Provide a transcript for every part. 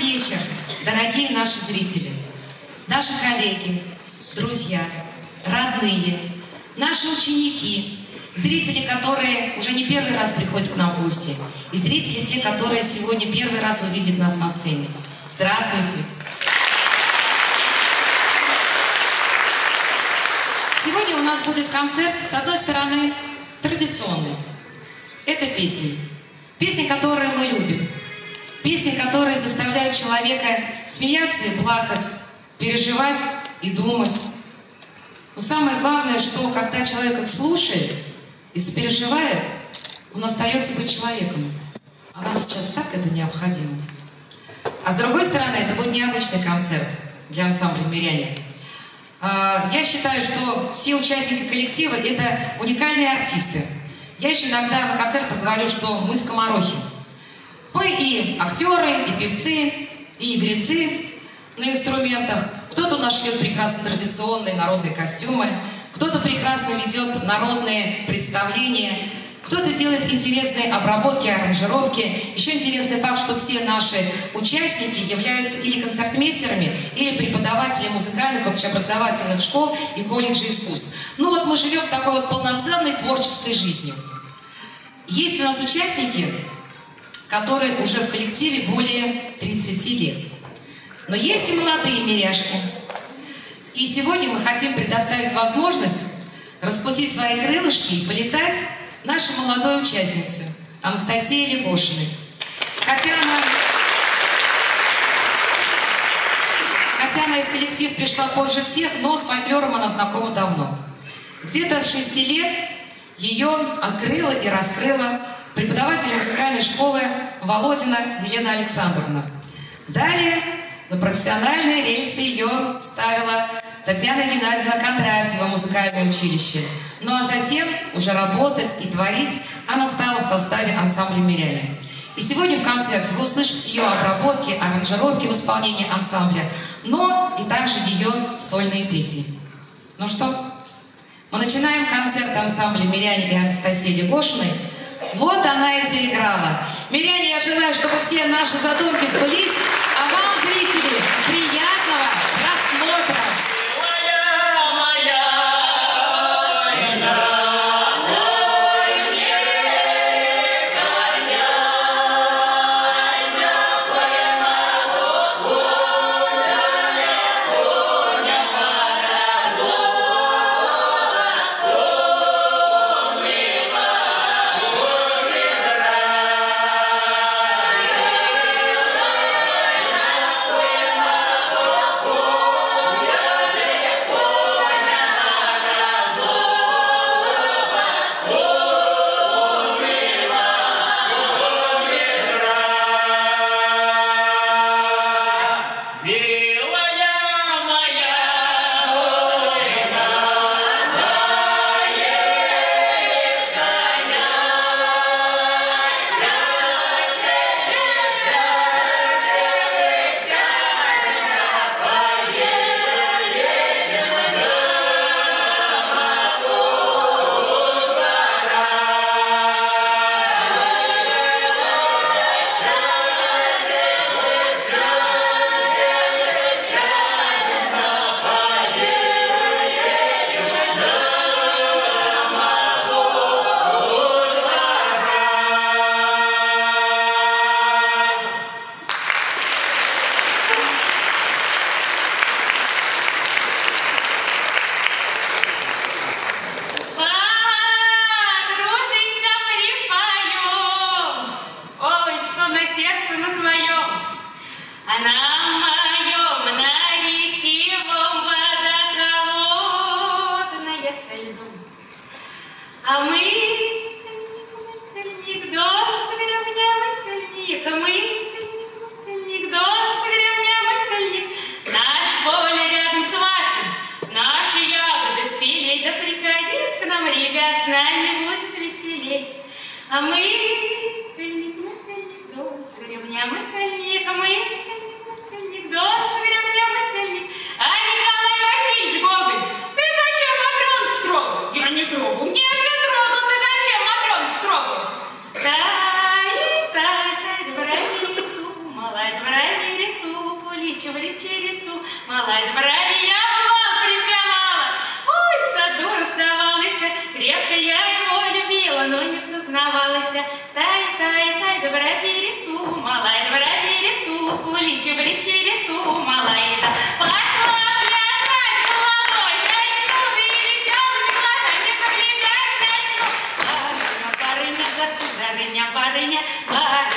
вечер, дорогие наши зрители, наши коллеги, друзья, родные, наши ученики, зрители, которые уже не первый раз приходят к нам в гости, и зрители, те, которые сегодня первый раз увидят нас на сцене. Здравствуйте! Сегодня у нас будет концерт, с одной стороны, традиционный. Это песни. Песни, которые мы любим. Песни, которые заставляют человека смеяться и плакать, переживать и думать. Но самое главное, что когда человек их слушает и сопереживает, он остается быть человеком. А нам сейчас так это необходимо. А с другой стороны, это будет необычный концерт для ансамбля «Миряне». Я считаю, что все участники коллектива – это уникальные артисты. Я еще иногда на концертах говорю, что мы скоморохи. Мы и актеры, и певцы, и игрецы на инструментах. Кто-то у нас шьет прекрасно традиционные народные костюмы, кто-то прекрасно ведет народные представления, кто-то делает интересные обработки, аранжировки. Еще интересный факт, что все наши участники являются или концертмейстерами, или преподавателями музыкальных общеобразовательных школ и колледжей искусств. Ну вот мы живем такой вот полноценной творческой жизнью. Есть у нас участники, которые уже в коллективе более 30 лет. Но есть и молодые миряшки. И сегодня мы хотим предоставить возможность распустить свои крылышки и полетать нашей молодой участнице Анастасии Легошиной. Хотя она и в коллектив пришла позже всех, но с фольклором она знакома давно. Где-то с 6 лет ее открыла и раскрыла преподаватель музыкальной школы Володина Елена Александровна. Далее на профессиональные рельсы ее ставила Татьяна Геннадьевна Кондратьева, музыкальное училище. Ну а затем уже работать и творить она стала в составе ансамбля «Миряне». И сегодня в концерте вы услышите ее обработки, аранжировки в исполнении ансамбля, но и также ее сольные песни. Ну что, мы начинаем концерт ансамбля «Миряне» и Анастасии Легошиной. Вот она и заиграла. Миряне, я желаю, чтобы все наши задумки сбылись, а вам, зрители, приятного просмотра! Yeah. бричи-риту, малая добра я бывал, приковала. Ой, в саду расставалась, крепко я его любила, но не сознавалась. Тай, добра берету, малая добра берету, куличи, бричи-риту, малая да. Пошла плясать головой, начну, да и веселыми глазами заглядать начну. Барыня, да сударыня, барыня,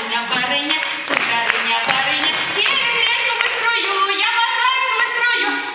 сударыня, барыня. Через речку быструю, я по станку быструю,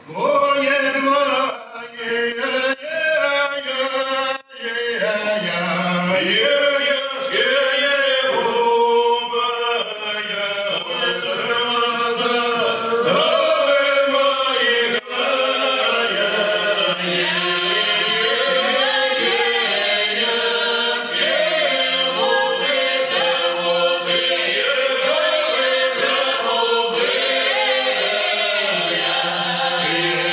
Yeah.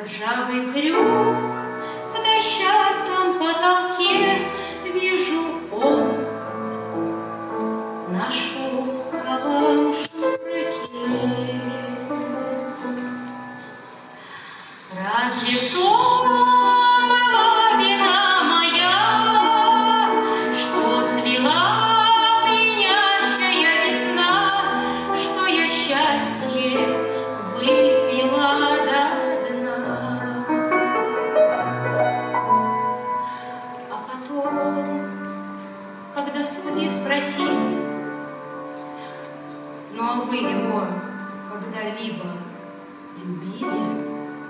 Ржавый крюк в дощатом потолке, вижу, он на шелковом шнурке. Разве в том была вина моя, что цвела пьянящая весна, что я счастье выпила до дна? А потом, когда судьи спросили: ну а вы его когда-либо любили?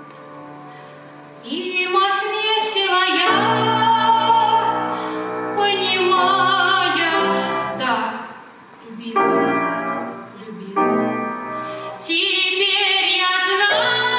Им ответила я, понимая, да, любила, любила. Теперь я знаю.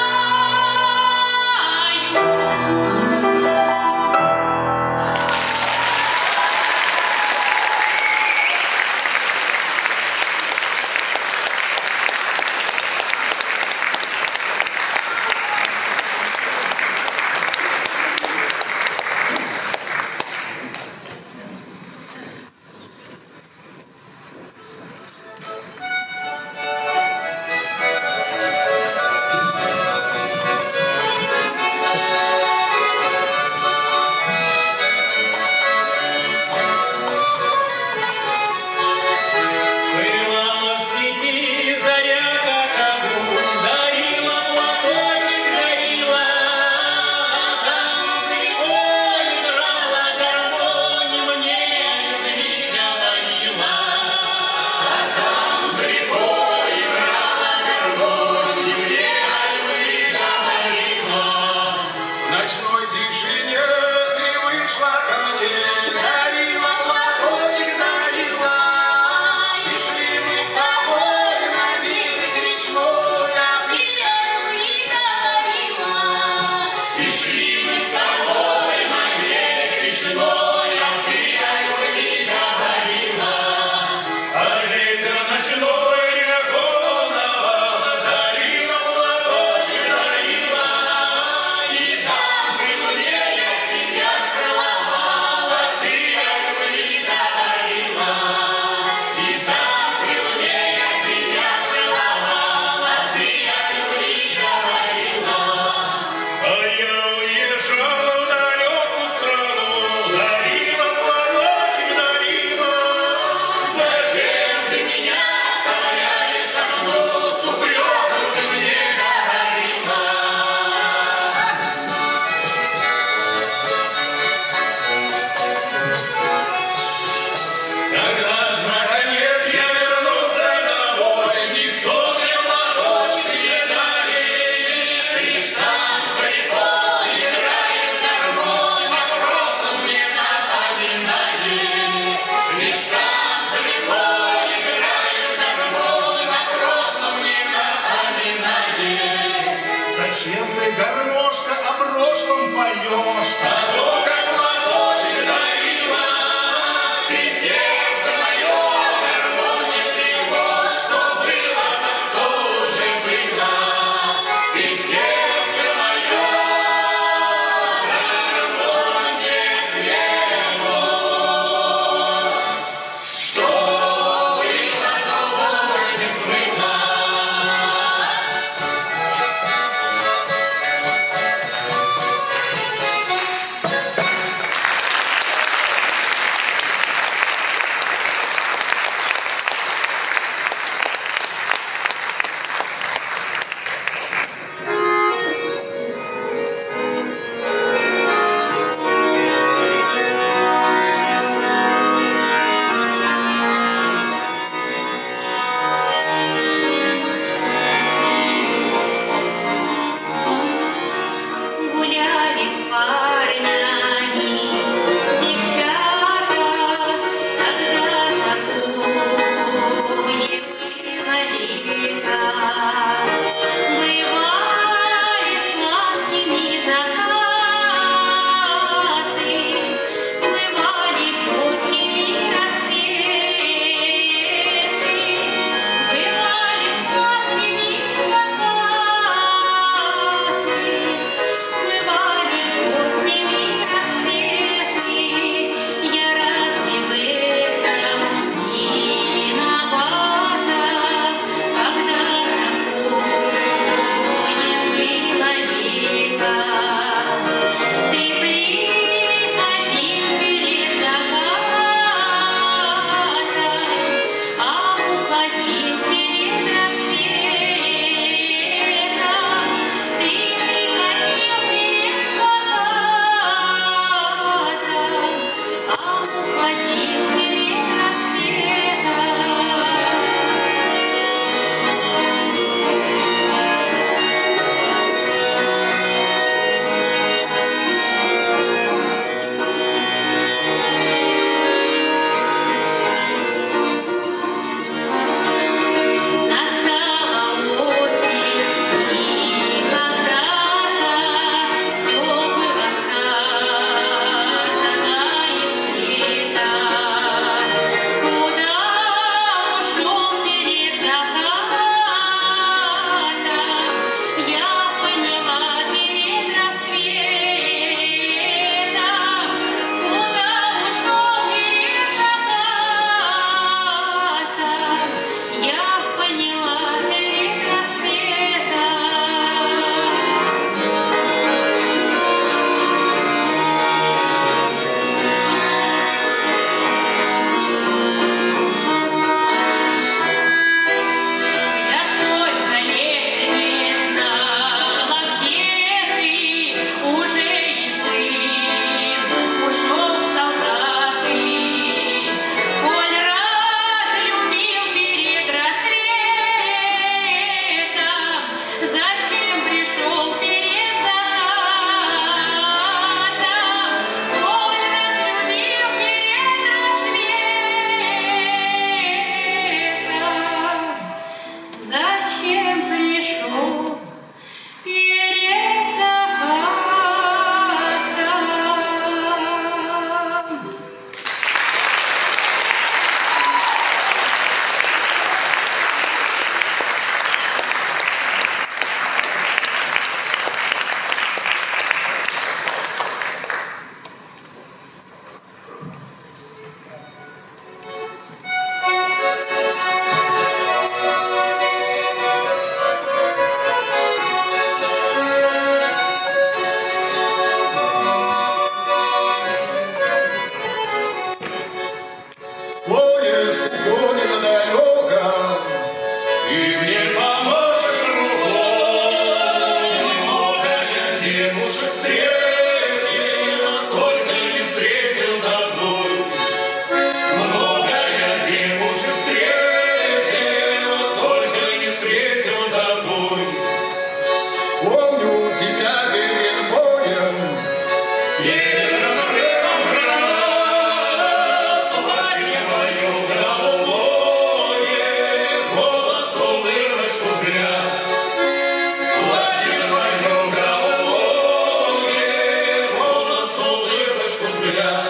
девушек встретил, только не встретил такой. Много я девушек встретил, только не встретил такой. Помню тебя перед боем, Перед разрывом гранат, платье мое голубое, голос, улыбочку, взгляд. Платье мое голубое, голос, улыбочку, взгляд.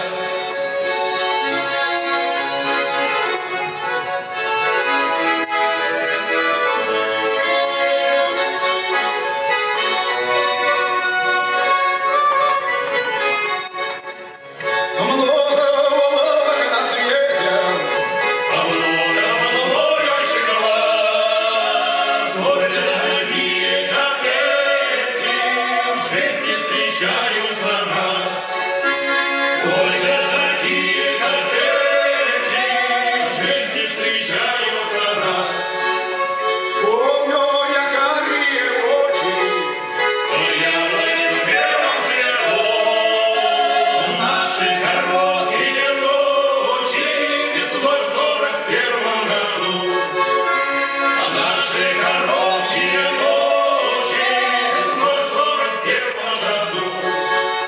много улыбок на свете, Много шоколад, только такие, как эти, в жизни встречаются раз. Только такие, как эти, в жизни встречаются раз. помню я карие очи, Яблони в белом цвету, наши короткие ночи, весной в 41-м году. Наши короткие ночи, весной в 41-м году.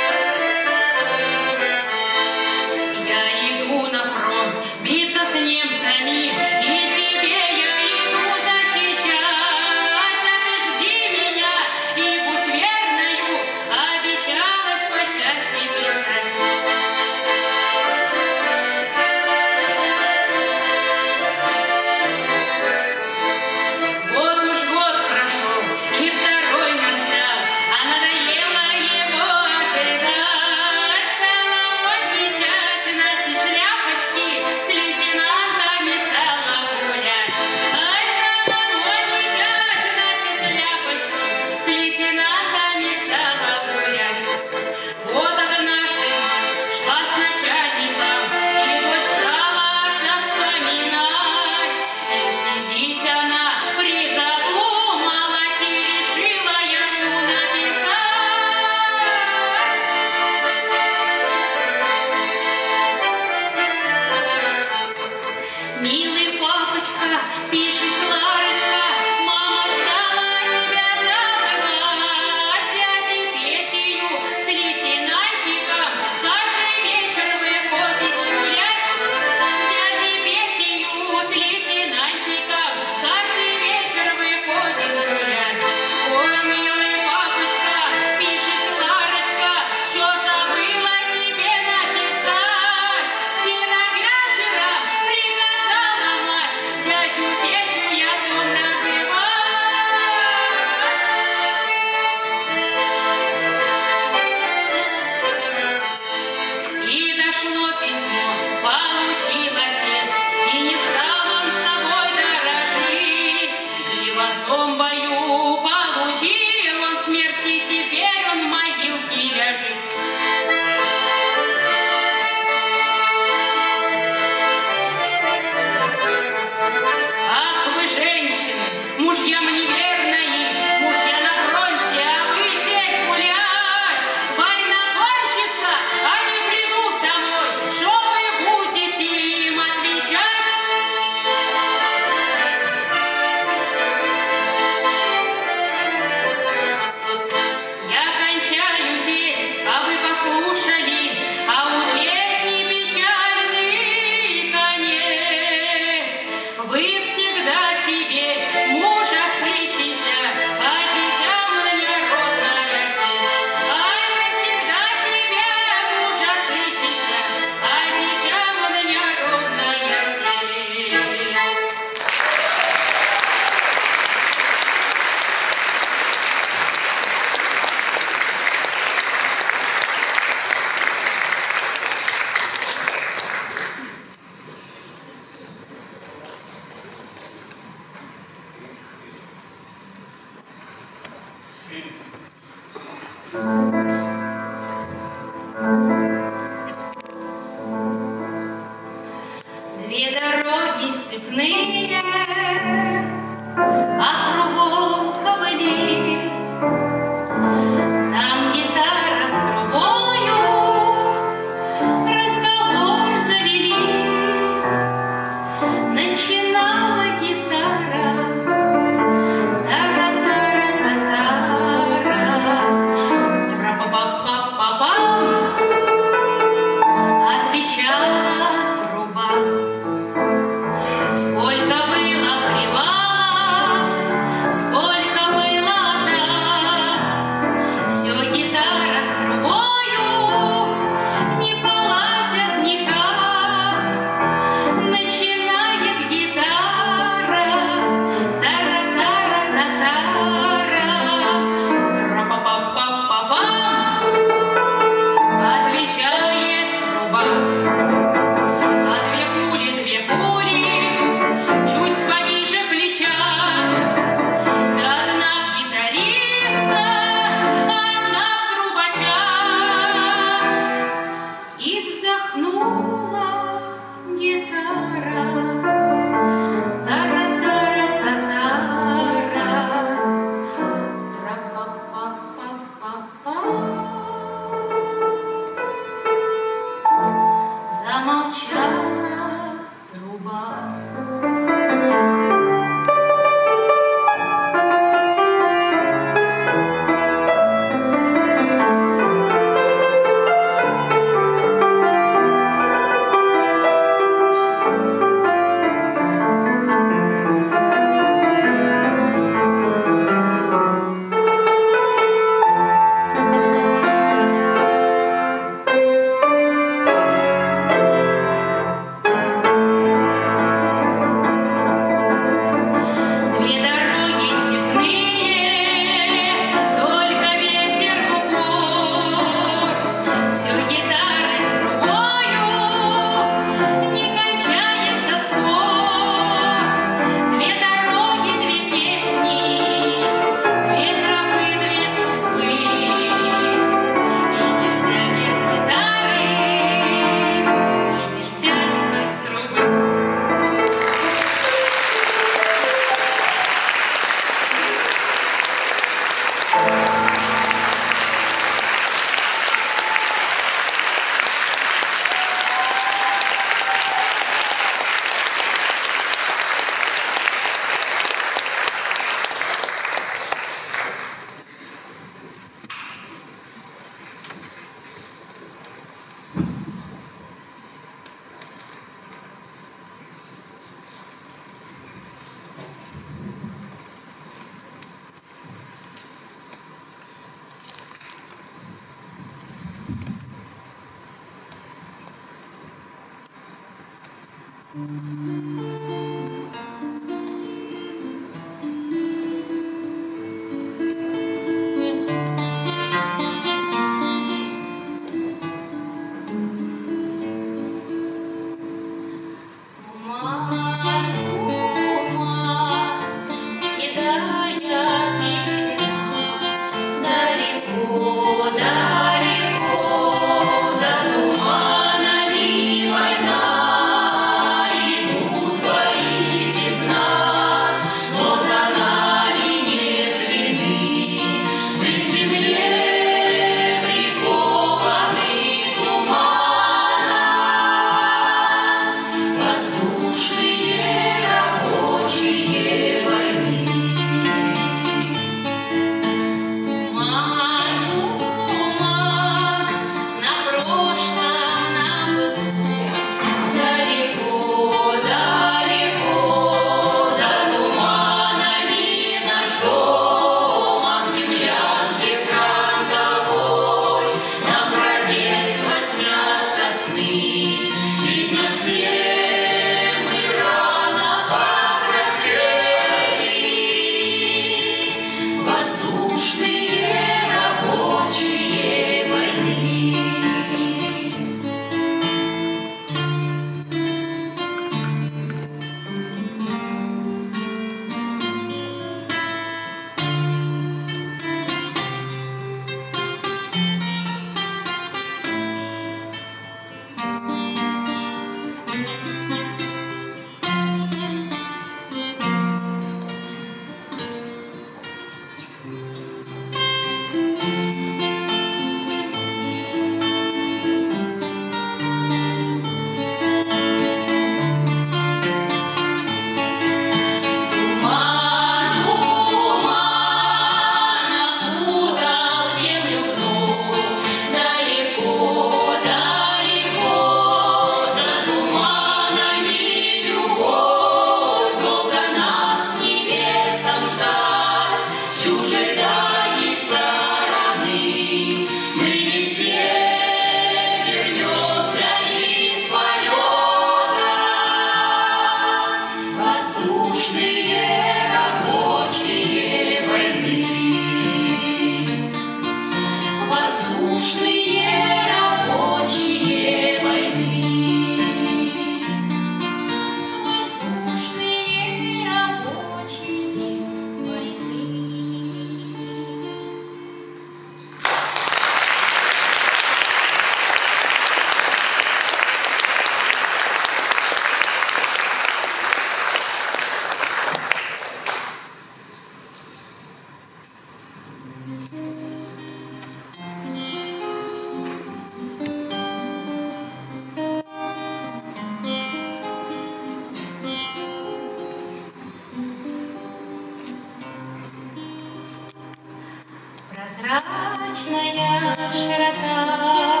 Прозрачная широта,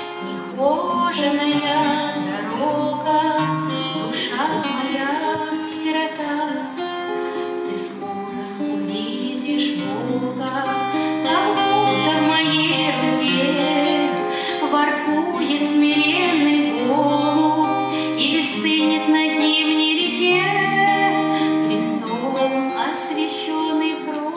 нехоженая дорога, душа моя сирота, ты скоро увидишь Бога, как будто в моей руке воркует смиренный голубь или стынет на зимней реке крестом освященный прорубь.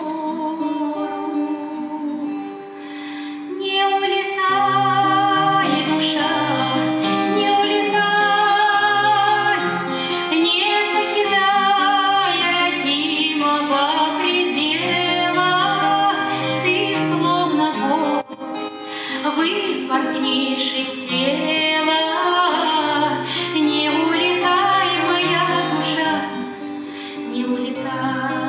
Не улетай, душа, не улетай, не покидай родимого предела, ты словно голубь выпорхнешь из тела. Не улетай, моя душа, не улетай.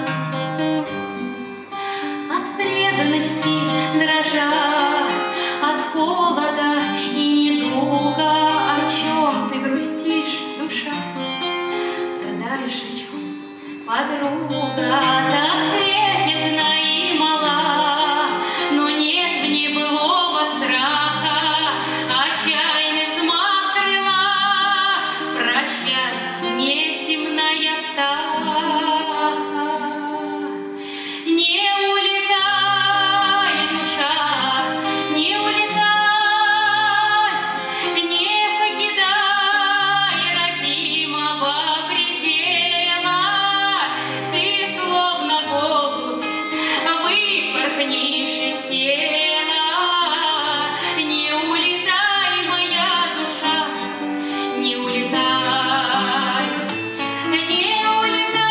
От преданности дрожа, от холода и недуга, о чем ты грустишь, душа? Рыдаешь, о чем, подруга? Так трепетна и мала, но нет в ней былого страха, отчаянный взмах крыла. Прощай, неземная птаха. Не улетай, душа, не улетай, не покидай родимого предела, ты словно голубь выпорхнешь из тела. Не улетай, моя душа, не улетай, не улетай.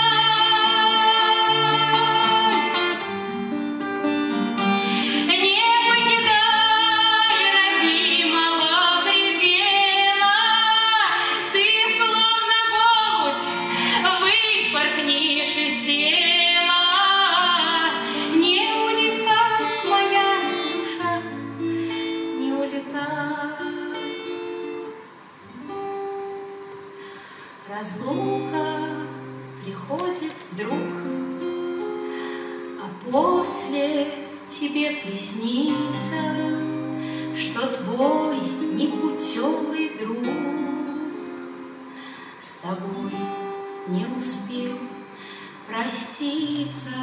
Не покидай родимого предела, ты словно голубь выпорхнешь из тела. Не улетай, моя душа, не улетай. Разлука приходит вдруг, а после тебе приснится, что твой непутевый друг с тобой не успел проститься.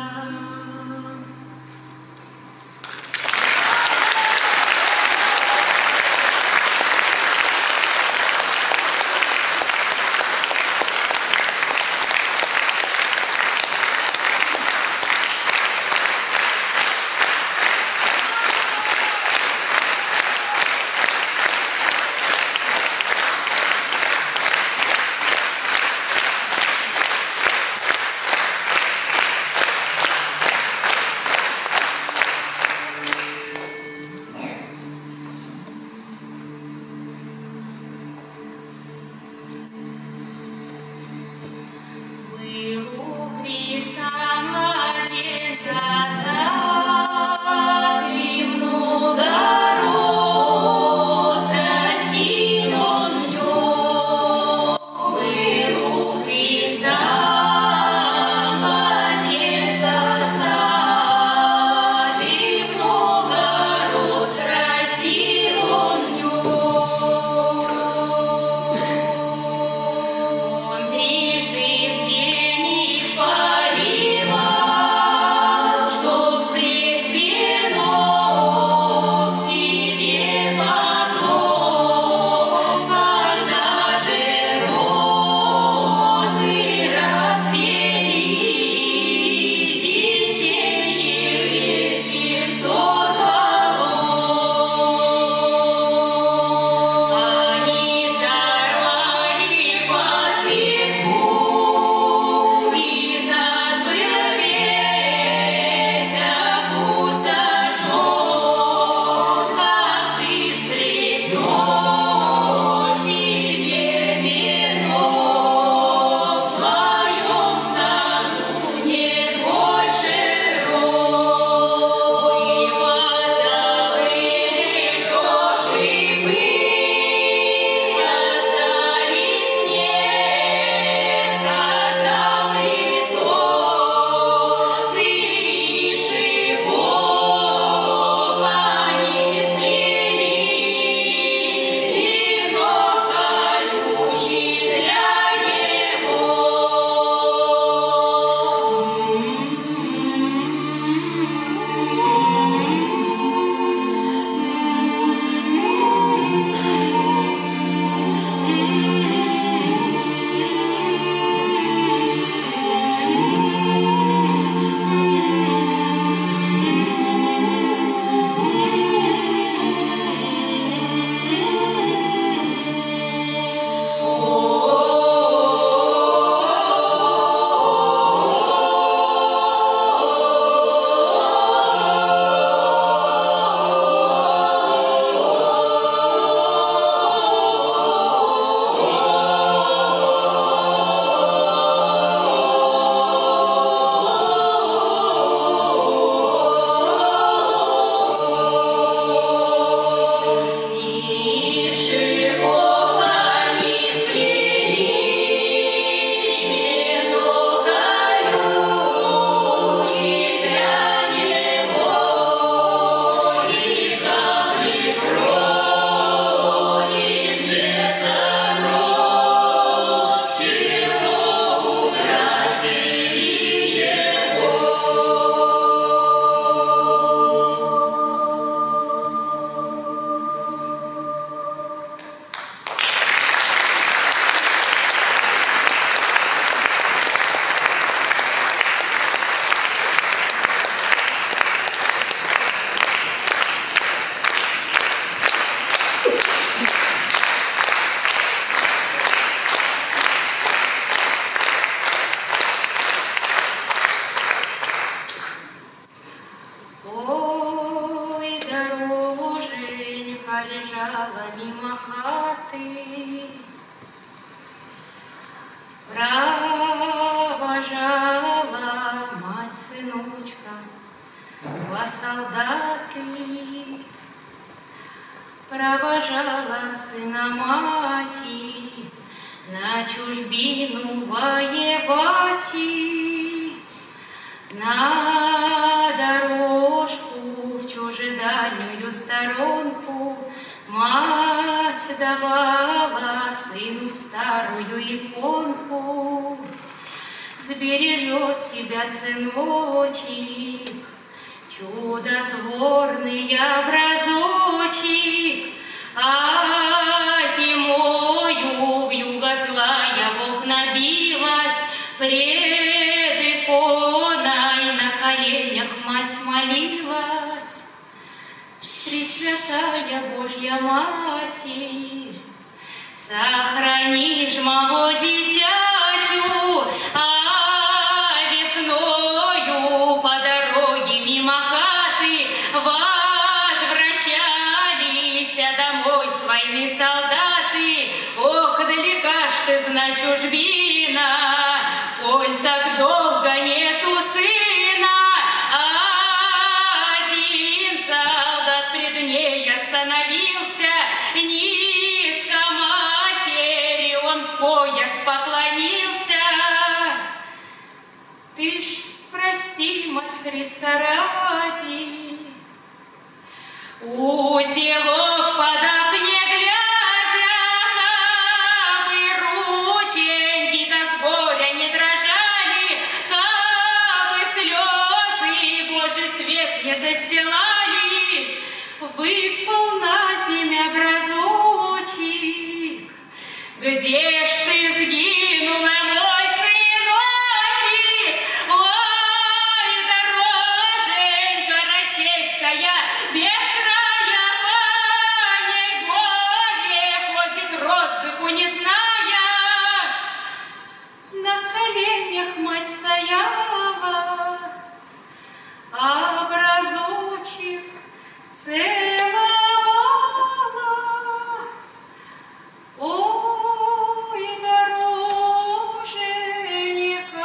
Провожала мать сыночка во солдаты, провожала сына мати на чужбину воевать, на дорожку в чужедальнюю сторонку мать давала сыну старую иконку. Сбережет тебя, сыночек, чудотворный образочек, а зимою вьюга злая в окна билась, пред иконой на коленях мать молилась. Пресвятая Божья Матерь, сохрани ж моего дитятю, а весною по дороге мимо хаты возвращались домой с войны солдаты. Ох, далека ж ты, знай, чужбина, коль так долго нету сына. Один солдат пред ней остановился, низко матери он в пояс поклонился. Ты ж прости, мать Христа ради, узелок подав не глядя, кабы рученьки-то с горя не дрожали, кабы слезы Божий свет не застилали, выпал на землю образочек. Где ж ты сгинула, мой сыночек? Ой, дороженька российская, без края по ней горе ходит роздыху не зная. На коленях мать стояла, образочек целовала. Ой, дороженька.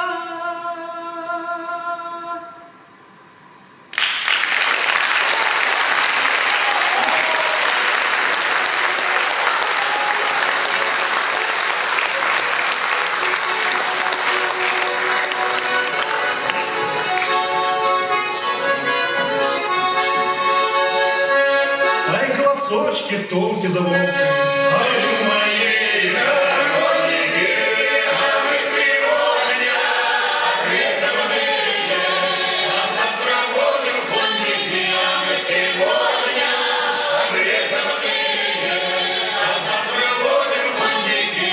Ай, голосочки тонкие звонкие, ай, у моей короники, а мы сегодня обрезанные, а завтра будем конники, а мы сегодня обрезанные, а завтра будем конники.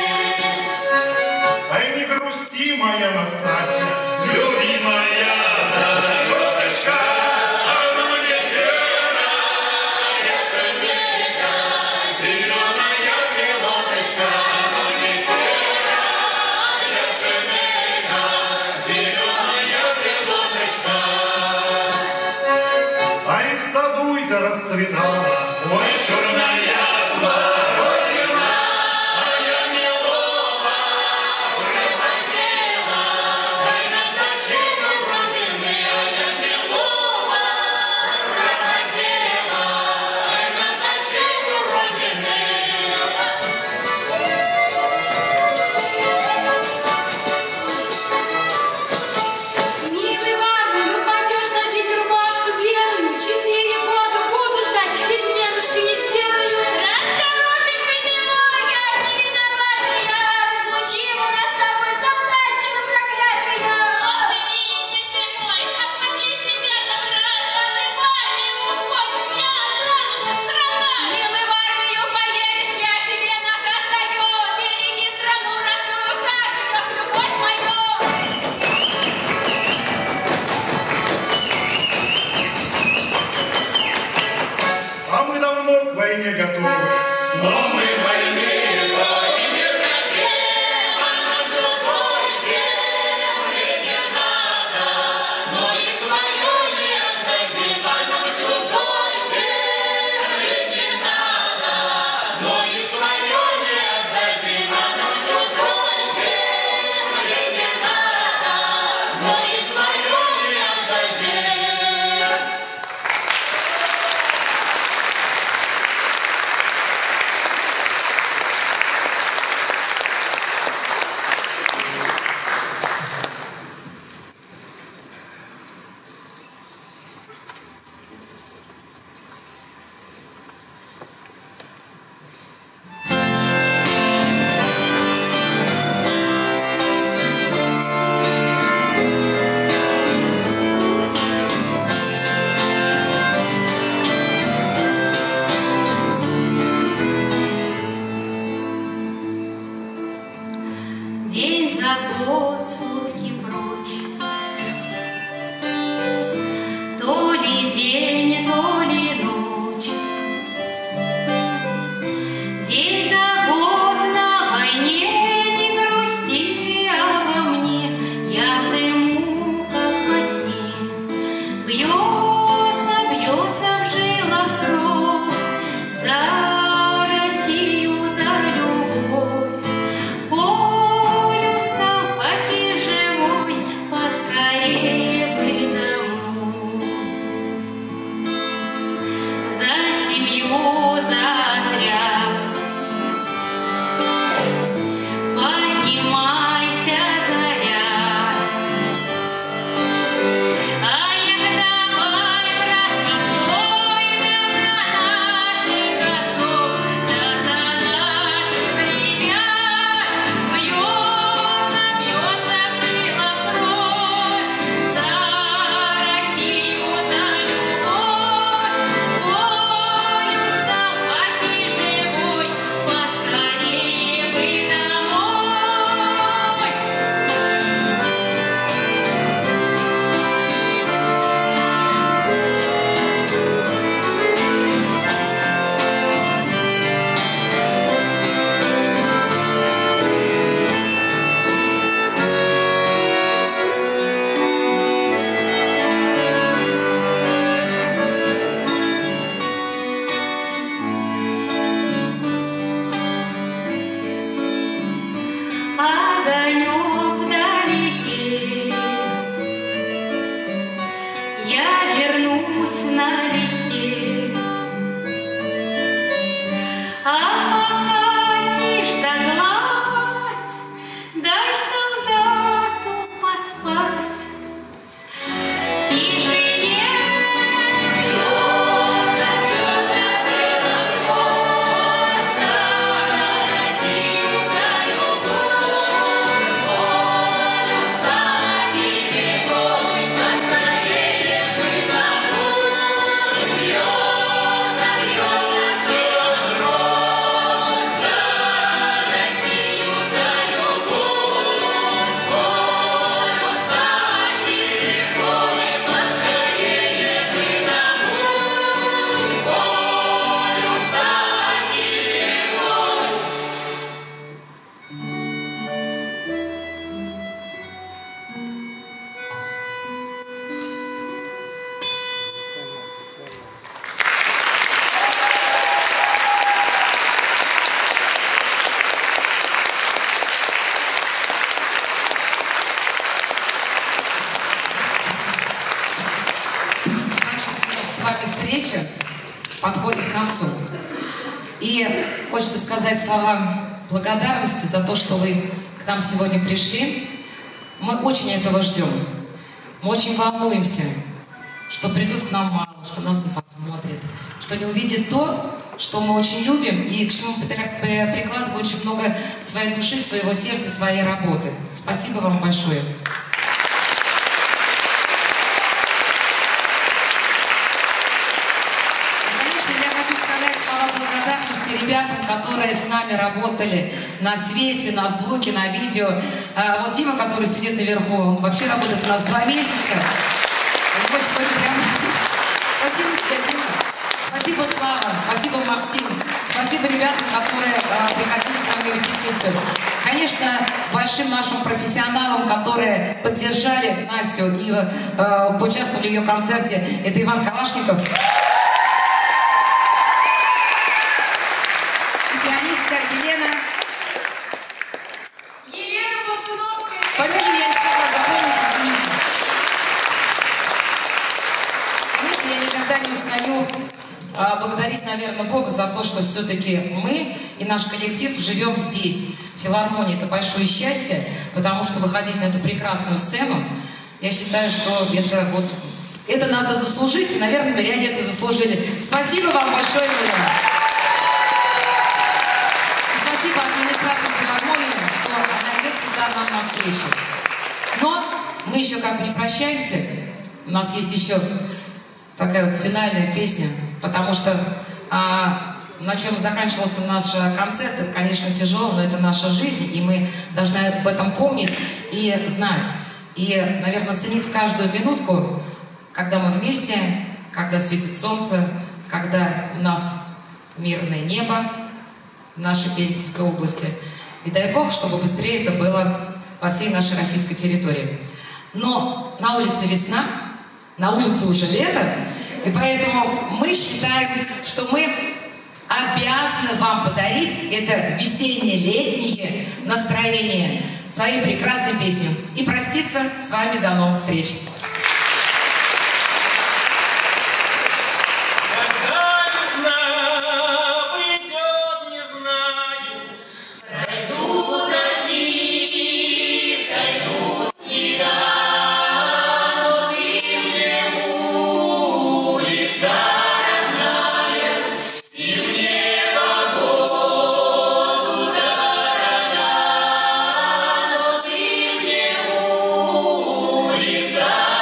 Ай, не грусти, моя Настасья, любимая заботочка, а на мне зеленая шинелька, зеленая пилоточка, а на мне зеленая шинелька, зеленая пилоточка. Ай, в саду это расцветала, ой, черная смородина, а я милого пропадела, дай на защиту Родины, а я милого пропадела, дай на защиту Родины. Милый, в армию пойдешь, надень рубашку белую, 4 года буду ждать, изменушки не сделаю. Раз хорошенький ты мой, я ж не виновата, я разлучила нас с тобой, солдатчина проклятая. Ох, миленький ты мой, как могли тебя забрать, а ты в армию уходишь, я останусь сестра. Милый, в армию поедешь, я тебе наказ даю. Береги страну родную, как пирог, любовь мою. А мы давно к войне готовы. Но мы войны не хотим, а на чужой земле не надо. Но и свою не отдадим, а на чужой земле не надо. Но и свою налегке. А пока тишь да гладь, дай солдату поспать. В тишине бьется, бьется сердце, Россию за любовь, волю стать и живой, поскорее мы домой. Бьется, бьется сердце, Россию за любовь, волю стать и живой, поскорее мы домой. Волю стать и живой. Наша с вами встреча подходит к концу. И хочется сказать слова благодарности за то, что вы к нам сегодня пришли. Мы очень этого ждем. Мы очень волнуемся, что придут к нам мало, что нас не посмотрят, что не увидят то, что мы очень любим и к чему прикладываем очень много своей души, своего сердца, своей работы. Спасибо вам большое. Слова благодарности ребятам, которые с нами работали на свете, на звуке, на видео. Вот Дима, который сидит наверху, он вообще работает у нас 2 месяца. У него сегодня прям... Спасибо тебе, Дима. Спасибо, Слава. Спасибо, Максим. Спасибо ребятам, которые приходили к нам на репетицию. Конечно, большим нашим профессионалам, которые поддержали Настю и поучаствовали в ее концерте, это Иван Калашников. Елена. Елена Болсуновская. Фамилию я не смогла запомнить, извините. Конечно, я никогда не устаю благодарить, наверное, Бога за то, что все-таки мы и наш коллектив живем здесь, в филармонии. Это большое счастье, потому что выходить на эту прекрасную сцену, я считаю, что это надо заслужить, и, наверное, миряне это заслужили. Спасибо вам большое, Елена. Спасибо администрации филармонии, что она идет всегда нам навстречу. Но мы еще как бы не прощаемся. У нас есть еще такая вот финальная песня, потому что на чем заканчивался наш концерт, это, конечно, тяжело, но это наша жизнь, и мы должны об этом помнить и знать. И, наверное, ценить каждую минутку, когда мы вместе, когда светит солнце, когда у нас мирное небо в нашей Пензенской области. И дай Бог, чтобы быстрее это было по всей нашей российской территории. Но на улице весна, на улице уже лето, и поэтому мы считаем, что мы обязаны вам подарить это весенне-летнее настроение своей прекрасной песней. И проститься с вами до новых встреч. Улица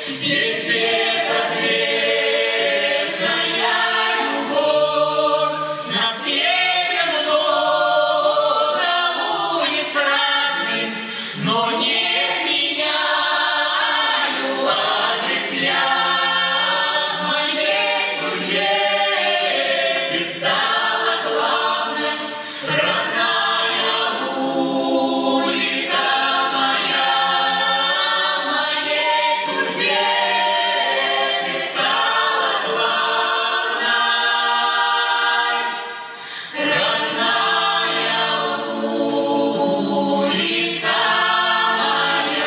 есть безответная любовь. На свете много улиц разных, но не сменяю адрес я. Моей судьбе ты стала главной, родная улица моя. Моей судьбе ты стала главной, родная улица моя.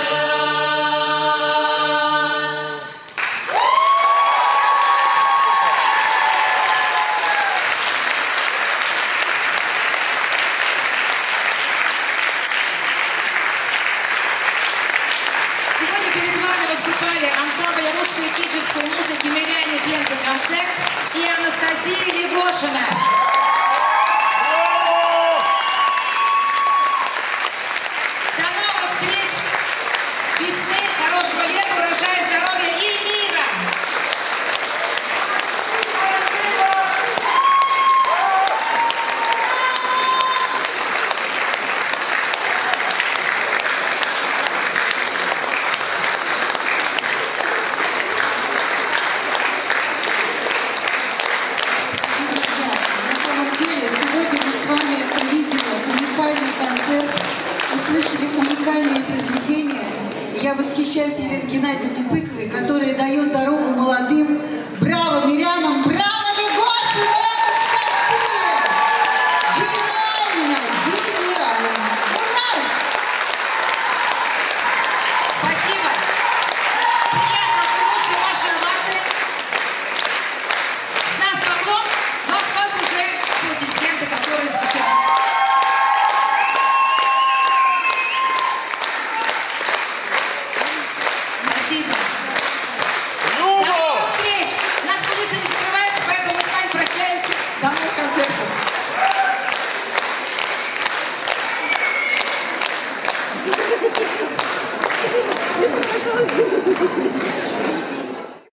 Сегодня перед вами выступали ансамбль русской этнической музыки «Миряне Пенза концерт» и Анастасия Егошина. До новых встреч! Весны, хорошего лета, урожая, здоровья и мира! На самом деле, сегодня мы с вами увидели уникальный концерт, услышали уникальные произведения. Я восхищаюсь Геннадием Непыковой, которая дает дорогу молодым, браво, мирянам,